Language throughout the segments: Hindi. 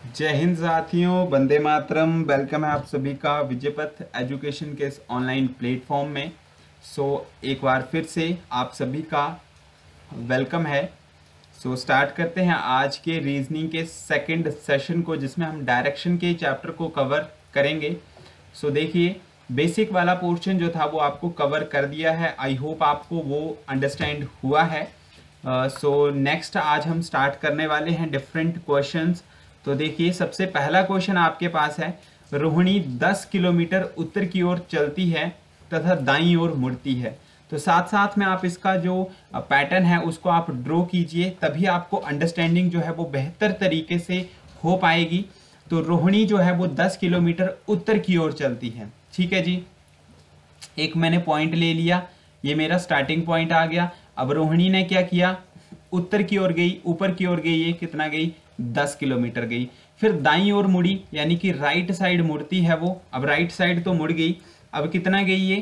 जय हिंद साथियों, वंदे मातरम। वेलकम है आप सभी का विजयपथ एजुकेशन के इस ऑनलाइन प्लेटफॉर्म में। एक बार फिर से आप सभी का वेलकम है। स्टार्ट करते हैं आज के रीजनिंग के सेकंड सेशन को, जिसमें हम डायरेक्शन के चैप्टर को कवर करेंगे। देखिए, बेसिक वाला पोर्शन जो था वो आपको कवर कर दिया है। आई होप आपको वो अंडरस्टैंड हुआ है। नेक्स्ट आज हम स्टार्ट करने वाले हैं डिफरेंट क्वेश्चंस। तो देखिए, सबसे पहला क्वेश्चन आपके पास है, रोहिणी 10 किलोमीटर उत्तर की ओर चलती है तथा दाईं ओर मुड़ती है। तो साथ साथ में आप इसका जो पैटर्न है उसको आप ड्रॉ कीजिए, तभी आपको अंडरस्टैंडिंग जो है वो बेहतर तरीके से हो पाएगी। तो रोहिणी जो है वो 10 किलोमीटर उत्तर की ओर चलती है। ठीक है जी, एक मैंने पॉइंट ले लिया, ये मेरा स्टार्टिंग पॉइंट आ गया। अब रोहिणी ने क्या किया, उत्तर की ओर गई, ऊपर की ओर गई, ये कितना गई, 10 किलोमीटर गई। फिर दाईं ओर मुड़ी, यानी कि राइट साइड मुड़ती है वो। अब राइट साइड तो मुड़ गई, अब कितना गई ये,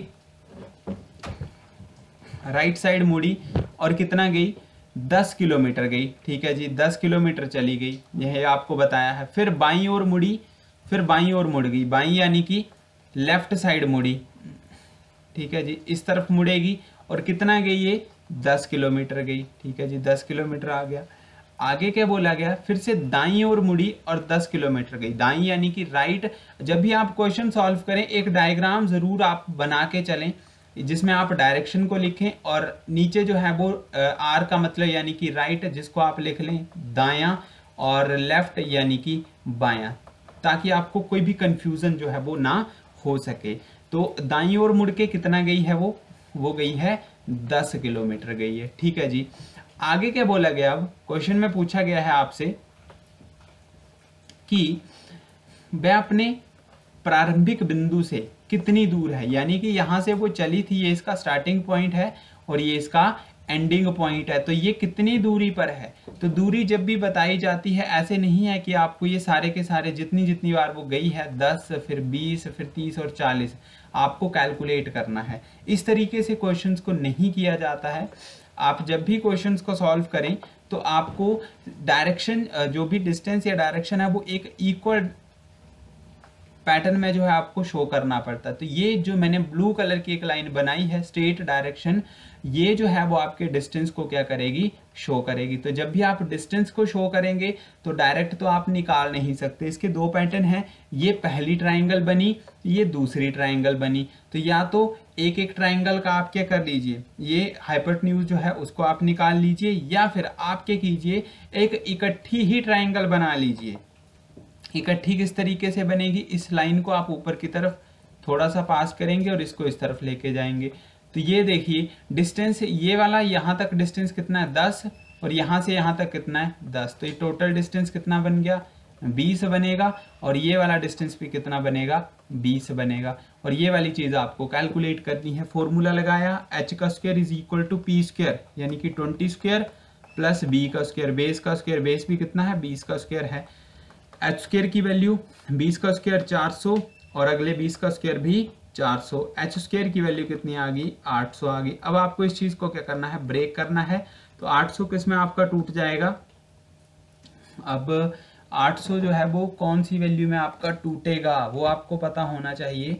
राइट साइड मुड़ी और कितना गई, 10 किलोमीटर गई। ठीक है जी, 10 किलोमीटर चली गई, यह आपको बताया है। फिर बाईं ओर मुड़ी, फिर बाईं ओर मुड़ गई, बाईं यानी कि लेफ्ट साइड मुड़ी। ठीक है जी, इस तरफ मुड़ेगी और कितना गई ये, 10 किलोमीटर गई। ठीक है जी, 10 किलोमीटर आ गया। आगे क्या बोला गया, फिर से दाईं ओर मुड़ी और 10 किलोमीटर गई। दाईं यानी कि राइट। जब भी आप क्वेश्चन सॉल्व करें, एक डायग्राम जरूर आप बना के चलें, जिसमें आप डायरेक्शन को लिखें और नीचे जो है वो आर का मतलब यानी कि राइट, जिसको आप लिख लें दायां, और लेफ्ट यानी कि बायां, ताकि आपको कोई भी कंफ्यूजन जो है वो ना हो सके। तो दाईं ओर मुड़ के कितना गई है वो गई है 10 किलोमीटर गई है। ठीक है जी, आगे क्या बोला गया, अब क्वेश्चन में पूछा गया है आपसे कि वह अपने प्रारंभिक बिंदु से कितनी दूर है, यानी कि यहां से वो चली थी, ये इसका स्टार्टिंग पॉइंट है और ये इसका एंडिंग पॉइंट है। तो ये कितनी दूरी पर है। तो दूरी जब भी बताई जाती है, ऐसे नहीं है कि आपको ये सारे के सारे जितनी जितनी बार वो गई है, 10 फिर 20 फिर 30 और 40, आपको कैलकुलेट करना है। इस तरीके से क्वेश्चंस को नहीं किया जाता है। आप जब भी क्वेश्चंस को सॉल्व करें तो आपको डायरेक्शन, जो भी डिस्टेंस या डायरेक्शन है, वो एक इक्वल पैटर्न में जो है आपको शो करना पड़ता है। तो ये जो मैंने ब्लू कलर की एक लाइन बनाई है, स्ट्रेट डायरेक्शन, ये जो है वो आपके डिस्टेंस को क्या करेगी, शो करेगी। तो जब भी आप डिस्टेंस को शो करेंगे तो डायरेक्ट तो आप निकाल नहीं सकते। इसके दो पैटर्न हैं, ये पहली ट्राइंगल बनी, ये दूसरी ट्राइंगल बनी। तो या तो एक एक ट्राइंगल का आप क्या कर लीजिए, ये हाइपोटेन्यूज जो है उसको आप निकाल लीजिए, या फिर आप क्या कीजिए, एक इकट्ठी ही ट्राइंगल बना लीजिए। इकट्ठी किस तरीके से बनेगी, इस लाइन को आप ऊपर की तरफ थोड़ा सा पास करेंगे और इसको इस तरफ लेके जाएंगे। तो ये देखिए डिस्टेंस, ये वाला यहाँ तक डिस्टेंस कितना है, 10, और यहाँ से यहाँ तक कितना है, 10। तो ये टोटल डिस्टेंस कितना बन गया, 20 बनेगा। और ये वाला डिस्टेंस भी कितना बनेगा, 20 बनेगा। और ये वाली चीज़ आपको कैलकुलेट करनी है। फॉर्मूला लगाया, h का square is equal to p square, यानी कि 20 स्क्वायर प्लस b का स्क्वायर, बेस का स्क्वायर, बेस भी कितना है, 20 का स्क्वायर है। एच स्क्वायर की वैल्यू 20 का स्क्वायर 400 और अगले 20 का स्क्वायर भी 400। एच स्क्वायर की वैल्यू कितनी आ गई, 800 आ गई। अब आपको इस चीज को क्या करना है, ब्रेक करना है। तो 800 किस में आपका टूट जाएगा, अब 800 जो है वो कौन सी वैल्यू में आपका टूटेगा वो आपको पता होना चाहिए।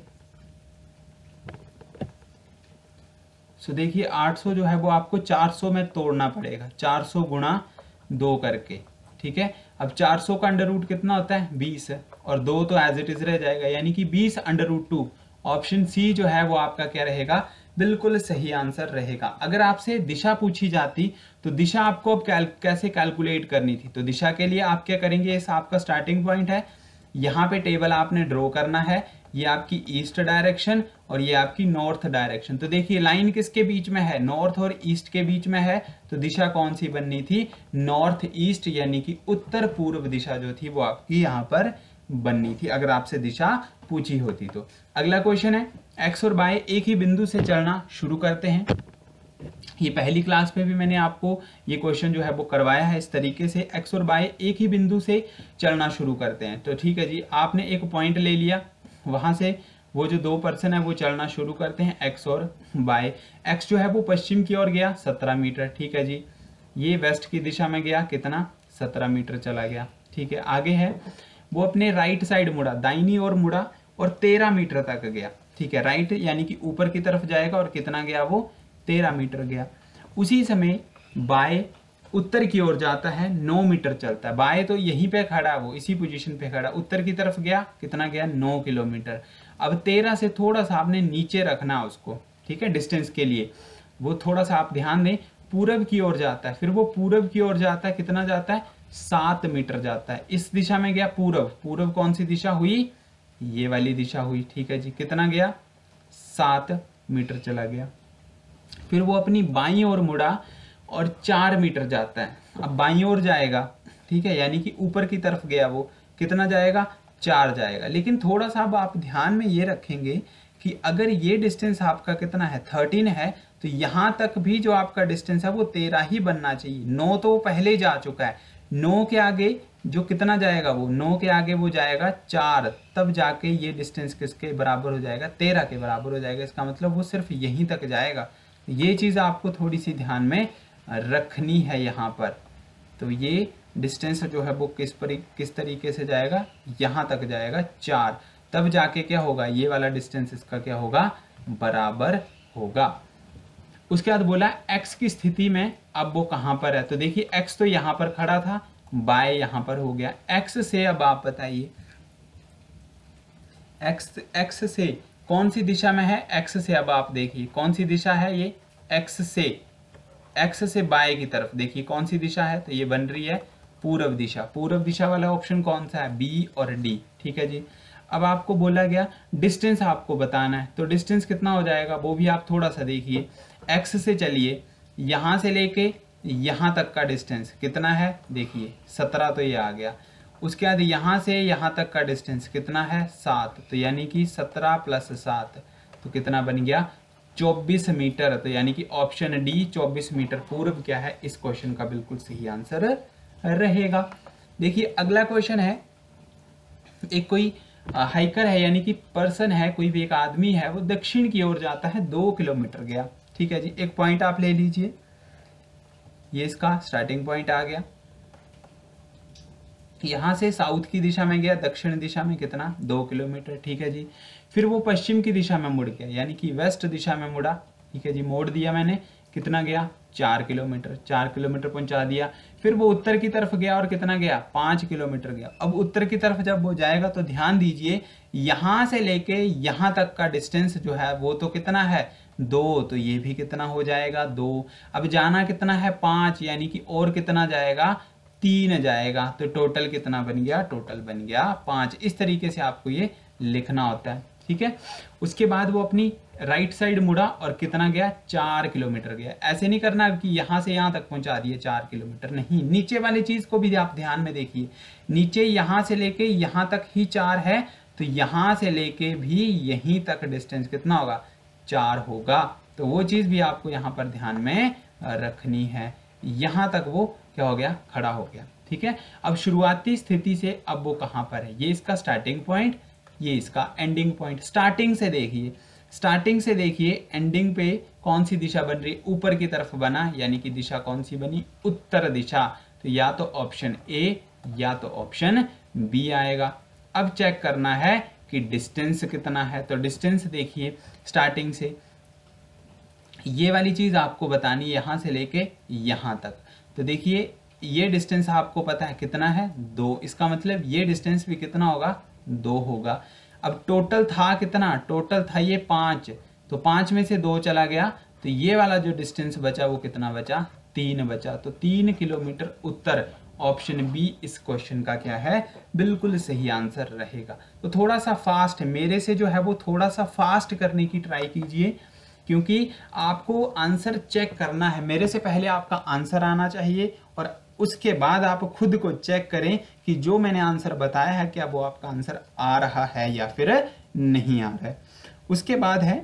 देखिए 800 जो है वो आपको 400 में तोड़ना पड़ेगा, 400 गुणा 2 करके। ठीक है, अब 400 का अंडर रूट कितना होता है, 20 है, और 2 तो एज इट इज रह जाएगा, यानी कि 20 अंडर रूट 2। ऑप्शन सी जो है वो आपका क्या रहेगा, बिल्कुल सही आंसर रहेगा। अगर आपसे दिशा पूछी जाती तो दिशा आपको अब कैसे कैलकुलेट करनी थी, तो दिशा के लिए आप क्या करेंगे, इस आपका स्टार्टिंग पॉइंट है, यहाँ पे टेबल आपने ड्रॉ करना है। ये आपकी ईस्ट डायरेक्शन और ये आपकी नॉर्थ डायरेक्शन। तो देखिए लाइन किसके बीच में है, नॉर्थ और ईस्ट के बीच में है। तो दिशा कौन सी बननी थी, नॉर्थ ईस्ट, यानी कि उत्तर पूर्व दिशा जो थी वो आपकी यहाँ पर बननी थी, अगर आपसे दिशा पूछी होती तो। अगला क्वेश्चन है, एक्स और वाई एक ही बिंदु से चलना शुरू करते हैं। ये पहली क्लास में भी मैंने आपको ये क्वेश्चन जो है वो करवाया है इस तरीके से, एक्स और वाई एक ही बिंदु से चलना शुरू करते हैं। तो ठीक है जी, आपने एक पॉइंट ले लिया, वहां से वो जो 2 पर्सन है वो चलना शुरू करते हैं, एक्स और वाई। एक्स जो है वो पश्चिम की ओर गया 17 मीटर। ठीक है जी, ये वेस्ट की दिशा में गया, कितना, 17 मीटर चला गया। ठीक है, आगे है वो अपने राइट साइड मुड़ा, दाहिनी ओर मुड़ा और 13 मीटर तक गया। ठीक है, राइट यानी कि ऊपर की तरफ जाएगा और कितना गया वो 13 मीटर गया। उसी समय बाय उत्तर की ओर जाता है, 9 मीटर चलता है। बाय तो यहीं पे खड़ा है, वो इसी पोजीशन पे खड़ा, उत्तर की तरफ गया, कितना गया 9 किलोमीटर। अब 13 से थोड़ा सा आपने नीचे रखना उसको, ठीक है, डिस्टेंस के लिए वो थोड़ा सा आप ध्यान दें, पूरब की ओर जाता है, फिर वो पूरब की ओर जाता है, कितना जाता है 7 मीटर जाता है। इस दिशा में गया पूरब, पूरब कौन सी दिशा हुई, ये वाली दिशा हुई। ठीक है जी, कितना गया 7 मीटर चला गया। फिर वो अपनी बाईं ओर मुड़ा और 4 मीटर जाता है। अब बाईं ओर जाएगा, ठीक है, यानी कि ऊपर की तरफ गया, वो कितना जाएगा 4 जाएगा। लेकिन थोड़ा सा अब आप ध्यान में ये रखेंगे कि अगर ये डिस्टेंस आपका कितना है 13 है, तो यहाँ तक भी जो आपका डिस्टेंस है वो 13 ही बनना चाहिए। 9 तो पहले ही जा चुका है, 9 के आगे जो कितना जाएगा, वो 9 के आगे वो जाएगा 4, तब जाके ये डिस्टेंस किसके बराबर हो जाएगा 13 के बराबर हो जाएगा। इसका मतलब वो सिर्फ यहीं तक जाएगा। ये चीज़ आपको थोड़ी सी ध्यान में रखनी है यहाँ पर। तो ये डिस्टेंस जो है वो किस तरीके से जाएगा, यहाँ तक जाएगा 4, तब जाके क्या होगा, ये वाला डिस्टेंस इसका क्या होगा बराबर होगा। उसके बाद बोला x की स्थिति में अब वो कहाँ पर है, तो देखिए x तो यहाँ पर खड़ा था, y यहाँ पर हो गया। x से अब आप बताइए x से कौन सी दिशा में है, x से अब आप देखिए कौन सी दिशा है, ये x से बाय की तरफ देखिए कौन सी दिशा है, तो ये बन रही है पूरब दिशा। पूरब दिशा वाला ऑप्शन कौन सा है, बी और डी। ठीक है जी, अब आपको बोला गया डिस्टेंस आपको बताना है, तो डिस्टेंस कितना हो जाएगा वो भी आप थोड़ा सा देखिए। x से चलिए, यहाँ से लेके यहाँ तक का डिस्टेंस कितना है, देखिए 17, तो ये आ गया। उसके बाद यहाँ से यहाँ तक का डिस्टेंस कितना है 7, तो यानी कि 17 + 7, तो कितना बन गया 24 मीटर। तो यानी कि ऑप्शन डी 24 मीटर पूर्व क्या है, इस क्वेश्चन का बिल्कुल सही आंसर रहेगा। देखिए अगला क्वेश्चन है, एक कोई हाइकर है, यानी कि पर्सन है, कोई भी एक आदमी है, वो दक्षिण की ओर जाता है, 2 किलोमीटर गया। ठीक है जी, एक पॉइंट आप ले लीजिए, ये इसका स्टार्टिंग पॉइंट आ गया। यहां से साउथ की दिशा में गया, दक्षिण दिशा में कितना 2 किलोमीटर। ठीक है जी, फिर वो पश्चिम की दिशा में मुड़ गया, यानी कि वेस्ट दिशा में मुड़ा। ठीक है जी, मोड़ दिया मैंने, कितना गया 4 किलोमीटर, 4 किलोमीटर पहुंचा दिया। फिर वो उत्तर की तरफ गया और कितना गया 5 किलोमीटर गया। अब उत्तर की तरफ जब वो जाएगा तो ध्यान दीजिए, यहां से लेके यहां तक का डिस्टेंस जो है वो तो कितना है 2, तो ये भी कितना हो जाएगा 2। अब जाना कितना है 5, यानी कि और कितना जाएगा 3 जाएगा, तो टोटल कितना बन गया, टोटल बन गया 5। इस तरीके से आपको ये लिखना होता है। ठीक है, उसके बाद वो अपनी राइट साइड मुड़ा और कितना गया 4 किलोमीटर गया। ऐसे नहीं करना कि यहां से यहां तक पहुंचा दिए 4 किलोमीटर, नहीं, नीचे वाली चीज को भी आप ध्यान में देखिए। नीचे यहां से लेके यहां तक ही 4 है, तो यहां से लेके भी यहीं तक डिस्टेंस कितना होगा 4 होगा। तो वो चीज भी आपको यहाँ पर ध्यान में रखनी है। यहां तक वो क्या हो गया, खड़ा हो गया। ठीक है, अब शुरुआती स्थिति से अब वो कहां पर है, ये इसका स्टार्टिंग पॉइंट, ये इसका एंडिंग पॉइंट। स्टार्टिंग से देखिए, स्टार्टिंग से देखिए एंडिंग पे कौन सी दिशा बन रही है, ऊपर की तरफ बना, यानी कि दिशा कौन सी बनी, उत्तर दिशा। तो या तो ऑप्शन ए या तो ऑप्शन बी आएगा। अब चेक करना है कि डिस्टेंस कितना है, तो डिस्टेंस देखिए स्टार्टिंग से, ये वाली चीज आपको बतानी है यहां से लेके यहां तक। तो देखिए ये डिस्टेंस आपको पता है कितना है 2, इसका मतलब ये डिस्टेंस भी कितना होगा 2 होगा। अब टोटल था कितना, टोटल था ये 5, तो 5 में से 2 चला गया, तो ये वाला जो डिस्टेंस बचा वो कितना बचा 3 बचा। तो 3 किलोमीटर उत्तर, ऑप्शन बी इस क्वेश्चन का क्या है बिल्कुल सही आंसर रहेगा। तो थोड़ा सा फास्ट, मेरे से जो है वो थोड़ा सा फास्ट करने की ट्राई कीजिए, क्योंकि आपको आंसर चेक करना है। मेरे से पहले आपका आंसर आना चाहिए और उसके बाद आप खुद को चेक करें कि जो मैंने आंसर बताया है क्या वो आपका आंसर आ रहा है या फिर नहीं आ रहा है। उसके बाद है,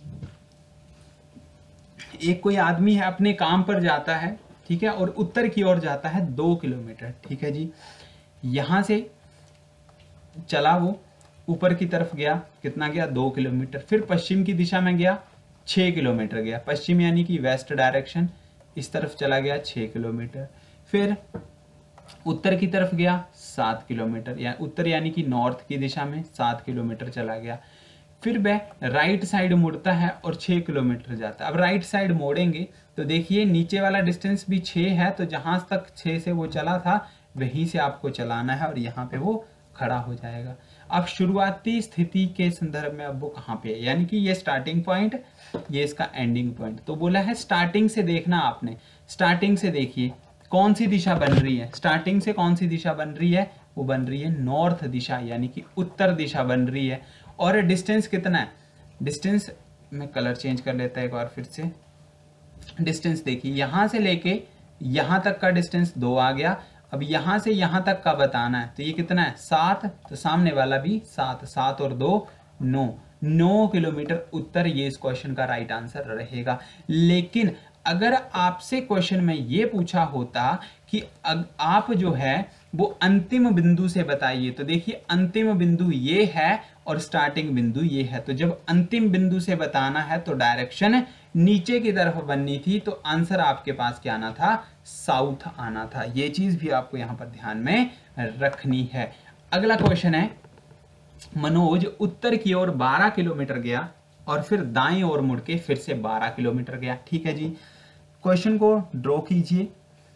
एक कोई आदमी है अपने काम पर जाता है, ठीक है, और उत्तर की ओर जाता है 2 किलोमीटर। ठीक है जी, यहां से चला वो ऊपर की तरफ गया, कितना गया 2 किलोमीटर। फिर पश्चिम की दिशा में गया 6 किलोमीटर गया, पश्चिम यानी कि वेस्ट डायरेक्शन, इस तरफ चला गया 6 किलोमीटर। फिर उत्तर की तरफ गया 7 किलोमीटर, या उत्तर यानी कि नॉर्थ की दिशा में 7 किलोमीटर चला गया। फिर वह राइट साइड मुड़ता है और 6 किलोमीटर जाता है। अब राइट साइड मोड़ेंगे तो देखिए नीचे वाला डिस्टेंस भी 6 है, तो जहां तक 6 से वो चला था वहीं से आपको चलाना है और यहाँ पे वो खड़ा हो जाएगा। अब शुरुआती स्थिति के संदर्भ में अब वो कहाँ पे है, यानी कि ये स्टार्टिंग पॉइंट, ये इसका एंडिंग पॉइंट। तो बोला है स्टार्टिंग से देखना आपने, स्टार्टिंग से देखिए कौन सी दिशा बन रही है, स्टार्टिंग से कौन सी दिशा बन रही है, वो बन रही है नॉर्थ दिशा, यानी कि उत्तर दिशा बन रही है। और डिस्टेंस कितना है, डिस्टेंस में कलर चेंज कर लेता है एक बार फिर से। डिस्टेंस देखिए यहां से लेके यहां तक का डिस्टेंस 2 आ गया। अब यहां से यहां तक का बताना है, तो ये कितना है 7, तो सामने वाला भी 7, 7 और 2 9 किलोमीटर उत्तर, ये इस क्वेश्चन का राइट आंसर रहेगा। लेकिन अगर आपसे क्वेश्चन में ये पूछा होता कि आप जो है वो अंतिम बिंदु से बताइए, तो देखिए अंतिम बिंदु ये है और स्टार्टिंग बिंदु ये है, तो जब अंतिम बिंदु से बताना है तो डायरेक्शन नीचे की तरफ बननी थी, तो आंसर आपके पास क्या आना था, साउथ आना था। ये चीज भी आपको यहां पर ध्यान में रखनी है। अगला क्वेश्चन है, मनोज उत्तर की ओर 12 किलोमीटर गया और फिर दाएं ओर मुड़ के फिर से 12 किलोमीटर गया। ठीक है जी, क्वेश्चन को ड्रॉ कीजिए।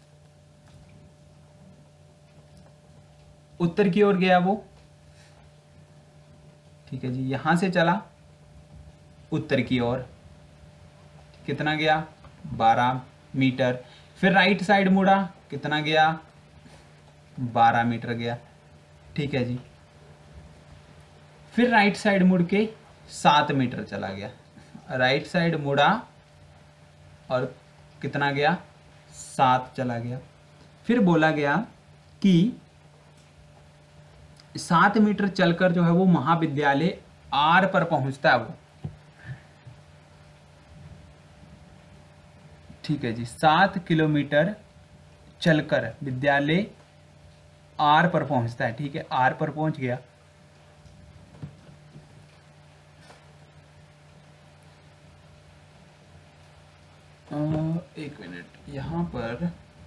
उत्तर की ओर गया वो, ठीक है जी, यहां से चला उत्तर की ओर, कितना गया 12 मीटर। फिर राइट साइड मुड़ा, कितना गया 12 मीटर गया। ठीक है जी, फिर राइट साइड मुड़ के 7 मीटर चला गया। राइट साइड मुड़ा और कितना गया 7 चला गया। फिर बोला गया कि 7 मीटर चलकर जो है वो महाविद्यालय आर पर पहुंचता है वो। ठीक है जी, 7 किलोमीटर चलकर विद्यालय आर पर पहुंचता है। ठीक है, आर पर पहुंच गया। एक मिनट, यहां पर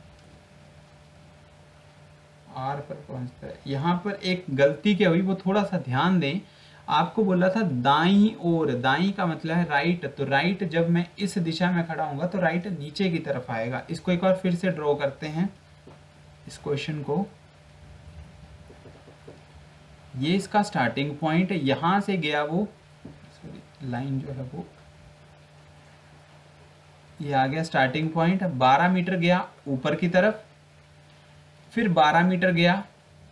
आर पर पहुंचता है, यहां पर एक गलती क्या हुई वो थोड़ा सा ध्यान दें। आपको बोला था दाई ओर, दाई का मतलब है राइट, तो राइट जब मैं इस दिशा में खड़ा हूंगा तो राइट नीचे की तरफ आएगा। इसको एक बार फिर से ड्रॉ करते हैं इस क्वेश्चन को। ये इसका स्टार्टिंग पॉइंट है, यहां से गया वो, सॉरी लाइन जो है वो ये आ गया स्टार्टिंग पॉइंट। 12 मीटर गया ऊपर की तरफ, फिर 12 मीटर गया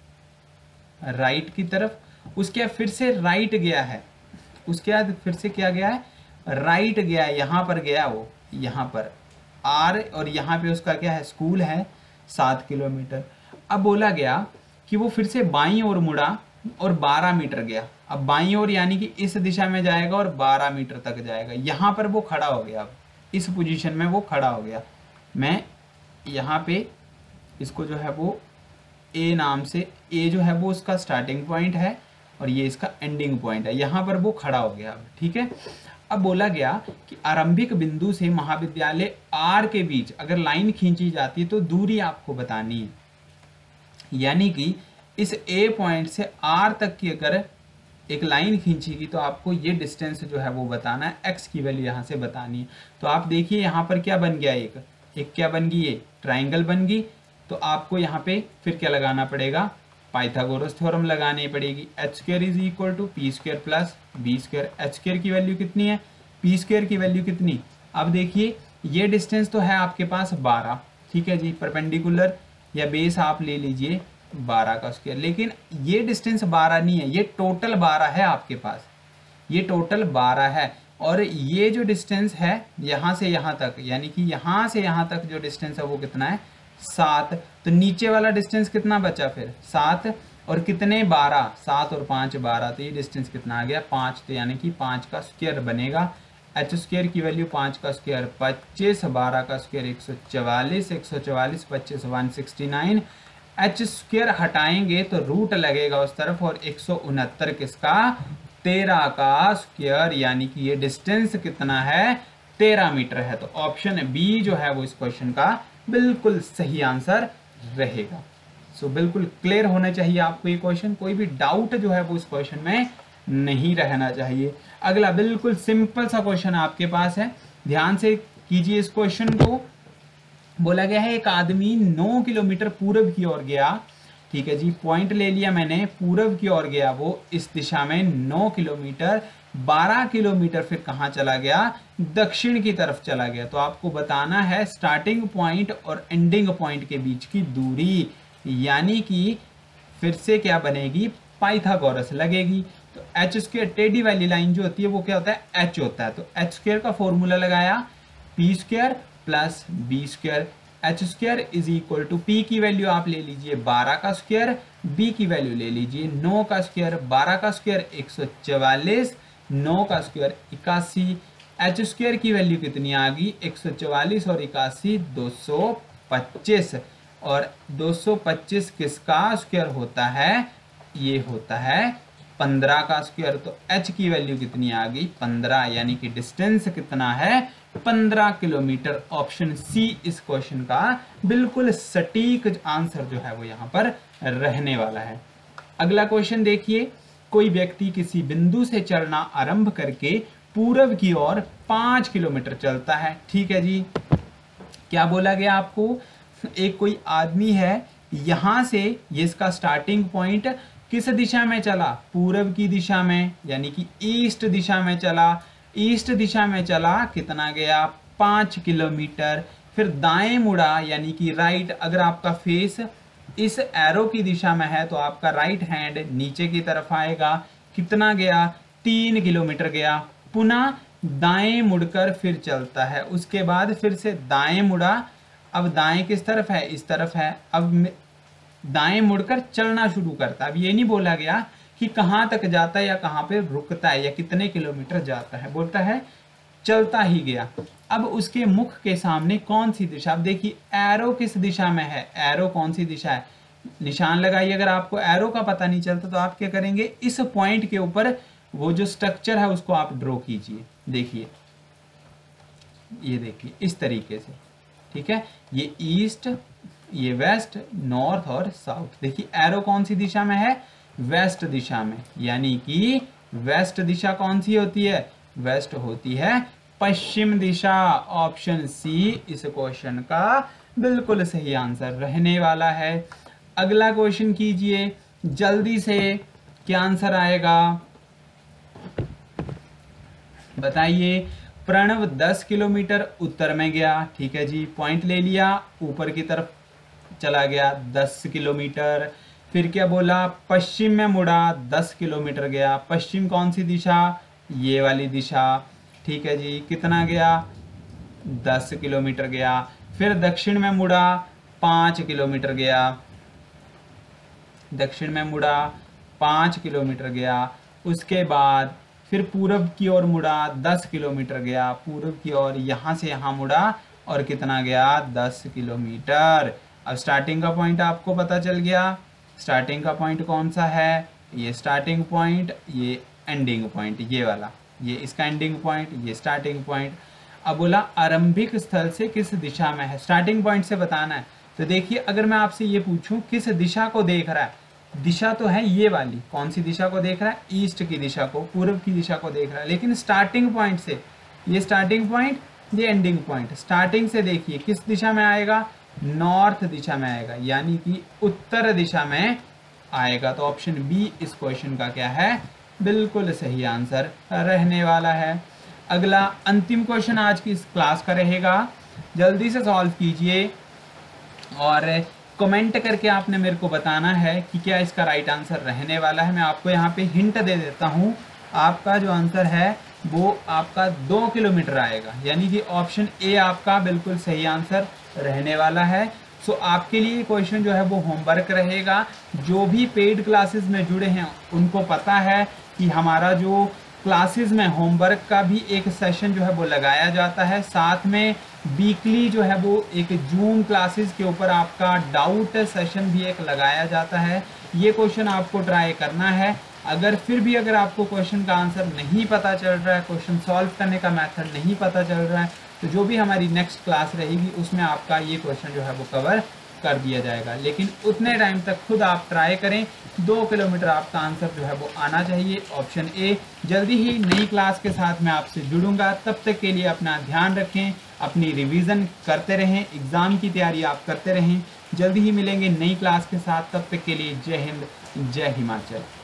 राइट की तरफ, उसके बाद फिर से राइट गया है, उसके बाद फिर से क्या गया है, राइट गया है, यहां पर गया वो, यहां पर आर, और यहां पे उसका क्या है स्कूल है 7 किलोमीटर। अब बोला गया कि वो फिर से बाईं ओर मुड़ा और 12 मीटर गया। अब बाईं ओर यानी कि इस दिशा में जाएगा और 12 मीटर तक जाएगा। यहां पर वो खड़ा हो गया, अब इस पोजीशन में वो खड़ा हो गया। मैं यहाँ पे इसको जो है वो ए नाम से, ए जो है वो उसका स्टार्टिंग पॉइंट है और ये इसका एंडिंग पॉइंट है, यहाँ पर वो खड़ा हो गया। ठीक है, अब बोला गया कि आरंभिक बिंदु से महाविद्यालय आर के बीच अगर लाइन खींची जाती तो दूरी आपको बतानी है, यानी कि इस ए पॉइंट से आर तक की अगर एक लाइन खींचेगी तो आपको ये डिस्टेंस जो है वो बताना है, एक्स की वैल्यू यहाँ से बतानी है। तो आप देखिए यहाँ पर क्या बन गया, एक क्या बन गई, ये ट्राइंगल बन गई। तो आपको यहाँ पे फिर क्या लगाना पड़ेगा, पाइथागोरस थ्योरम लगानी पड़ेगी। H square is equal to P square plus B square. H square की वैल्यू कितनी है, पी स्क्वायर की वैल्यू कितनी। अब देखिए ये डिस्टेंस तो है आपके पास 12, ठीक है जी, परपेंडिकुलर या बेस आप ले लीजिए 12 का स्क्वायर, लेकिन ये डिस्टेंस 12 नहीं है, ये टोटल 12 है आपके पास, ये टोटल 12 है। और ये जो डिस्टेंस है यहाँ से यहाँ तक, यानी कि यहाँ से यहाँ तक जो डिस्टेंस है वो कितना है 7। तो नीचे वाला डिस्टेंस कितना बचा फिर 7, और कितने 12, 7 और 5 12, तो ये डिस्टेंस कितना आ गया 5। तो यानी कि 5 का स्क्वायर बनेगा। एच स्क्वायर की वैल्यू 5 का स्क्वायर 25, 12 का स्क्वायर 144, 144 25 169। एच स्क्वायर हटाएंगे तो रूट लगेगा उस तरफ, और 169 किसका 13 का स्क्वायर, यानी कि ये डिस्टेंस कितना है 13 मीटर है। तो ऑप्शन बी जो है वो इस क्वेश्चन का बिल्कुल सही आंसर रहेगा। सो बिल्कुल क्लियर होना चाहिए आपको ये क्वेश्चन, कोई भी डाउट जो है वो इस क्वेश्चन में नहीं रहना चाहिए। अगला बिल्कुल सिंपल सा क्वेश्चन आपके पास है, ध्यान से कीजिए इस क्वेश्चन को। बोला गया है एक आदमी 9 किलोमीटर पूर्व की ओर गया, ठीक है जी, पॉइंट ले लिया मैंने, पूर्व की ओर गया वो इस दिशा में 9 किलोमीटर, 12 किलोमीटर फिर कहाँ चला गया, दक्षिण की तरफ चला गया। तो आपको बताना है स्टार्टिंग पॉइंट और एंडिंग पॉइंट के बीच की दूरी, यानी कि फिर से क्या बनेगी, पाइथागोरस लगेगी। तो एच स्क्वायर, टेढ़ी वाली लाइन जो होती है वो क्या होता है, एच होता है। तो एच स्क्वायर का फॉर्मूला लगाया, P square plus B square, H square is equal to P की वैल्यू आप ले लीजिए 12 का स्क्वायर, बी की वैल्यू ले लीजिए 9 का स्क्वायर, 12 का स्क्वायर 144, 9 का स्क्वायर 81, एच स्क्वायर की वैल्यू कितनी आ गई, 144 और 81 225, और 225 किसका स्क्वायर होता है, ये होता है 15 का स्क्वायर। तो h की वैल्यू कितनी आ गई, 15, यानी कि डिस्टेंस कितना है, 15 किलोमीटर। ऑप्शन सी इस क्वेश्चन का बिल्कुल सटीक आंसर जो है वो यहाँ पर रहने वाला है। अगला क्वेश्चन देखिए, कोई व्यक्ति किसी बिंदु से चलना आरंभ करके पूर्व की ओर 5 किलोमीटर चलता है, ठीक है जी। क्या बोला गया आपको, एक कोई आदमी है, यहां से ये इसका स्टार्टिंग पॉइंट किस दिशा में चला, पूर्व की दिशा में, यानी कि ईस्ट दिशा में चला। ईस्ट दिशा में चला, कितना गया, 5 किलोमीटर। फिर दाएं मुड़ा, यानी कि राइट। अगर आपका फेस इस एरो की दिशा में है तो आपका राइट हैंड नीचे की तरफ आएगा, कितना गया, 3 किलोमीटर गया। पुनः दाएं मुड़कर फिर चलता है, उसके बाद फिर से दाएं मुड़ा, अब दाएं किस तरफ है, इस तरफ है। अब दाएं मुड़कर चलना शुरू करता है। अब ये नहीं बोला गया कि कहाँ तक जाता है या कहाँ पे रुकता है या कितने किलोमीटर जाता है, बोलता है चलता ही गया। अब उसके मुख के सामने कौन सी दिशा, अब देखिए एरो किस दिशा में है, एरो कौन सी दिशा है, निशान लगाइए। अगर आपको एरो का पता नहीं चलता तो आप क्या करेंगे, इस पॉइंट के ऊपर वो जो स्ट्रक्चर है उसको आप ड्रॉ कीजिए। देखिए, ये देखिए इस तरीके से, ठीक है, ये ईस्ट, ये वेस्ट, नॉर्थ और साउथ। देखिए एरो कौन सी दिशा में है, वेस्ट दिशा में, यानी कि वेस्ट दिशा कौन सी होती है, वेस्ट होती है पश्चिम दिशा। ऑप्शन सी इस क्वेश्चन का बिल्कुल सही आंसर रहने वाला है। अगला क्वेश्चन कीजिए जल्दी से, क्या आंसर आएगा बताइए। प्रणव 10 किलोमीटर उत्तर में गया, ठीक है जी, पॉइंट ले लिया, ऊपर की तरफ चला गया 10 किलोमीटर। फिर क्या बोला, पश्चिम में मुड़ा, 10 किलोमीटर गया। पश्चिम कौन सी दिशा, ये वाली दिशा, ठीक है जी, कितना गया, 10 किलोमीटर गया। फिर दक्षिण में मुड़ा, 5 किलोमीटर गया, दक्षिण में मुड़ा 5 किलोमीटर गया। उसके बाद फिर पूर्व की ओर मुड़ा, 10 किलोमीटर गया, पूर्व की ओर यहाँ से यहाँ मुड़ा और कितना गया, 10 किलोमीटर। अब स्टार्टिंग का पॉइंट आपको पता चल गया, स्टार्टिंग का पॉइंट कौन सा है, ये स्टार्टिंग पॉइंट, ये एंडिंग पॉइंट, ये वाला, ये इसका एंडिंग पॉइंट, ये स्टार्टिंग पॉइंट। अब बोला आरंभिक स्थल से किस दिशा में है, स्टार्टिंग पॉइंट से बताना है। तो देखिए अगर मैं आपसे ये पूछूं किस दिशा को देख रहा है, दिशा तो है ये वाली, कौन सी दिशा को देख रहा है, ईस्ट की दिशा को, पूर्व की दिशा को देख रहा है। लेकिन स्टार्टिंग पॉइंट से, ये स्टार्टिंग पॉइंट, ये एंडिंग पॉइंट, स्टार्टिंग से देखिए किस दिशा में आएगा, नॉर्थ दिशा में आएगा, यानी कि उत्तर दिशा में आएगा। तो ऑप्शन बी इस क्वेश्चन का क्या है, बिल्कुल सही आंसर रहने वाला है। अगला अंतिम क्वेश्चन आज की इस क्लास का रहेगा, जल्दी से सॉल्व कीजिए और कमेंट करके आपने मेरे को बताना है कि क्या इसका राइट आंसर रहने वाला है। मैं आपको यहाँ पे हिंट दे देता हूँ, आपका जो आंसर है वो आपका 2 किलोमीटर आएगा, यानी कि ऑप्शन ए आपका बिल्कुल सही आंसर रहने वाला है। सो आपके लिए क्वेश्चन जो है वो होमवर्क रहेगा। जो भी पेड क्लासेस में जुड़े हैं उनको पता है कि हमारा जो क्लासेस में होमवर्क का भी एक सेशन जो है वो लगाया जाता है, साथ में वीकली जो है वो एक जूम क्लासेस के ऊपर आपका डाउट सेशन भी एक लगाया जाता है। ये क्वेश्चन आपको ट्राई करना है। अगर फिर भी अगर आपको क्वेश्चन का आंसर नहीं पता चल रहा है, क्वेश्चन सॉल्व करने का मेथड नहीं पता चल रहा है, तो जो भी हमारी नेक्स्ट क्लास रहेगी उसमें आपका ये क्वेश्चन जो है वो कवर कर दिया जाएगा। लेकिन उतने टाइम तक खुद आप ट्राई करें, 2 किलोमीटर आपका आंसर जो है वो आना चाहिए, ऑप्शन ए। जल्दी ही नई क्लास के साथ मैं आपसे जुड़ूंगा, तब तक के लिए अपना ध्यान रखें, अपनी रिवीजन करते रहें, एग्ज़ाम की तैयारी आप करते रहें। जल्दी ही मिलेंगे नई क्लास के साथ, तब तक के लिए जय हिंद, जय हिमाचल।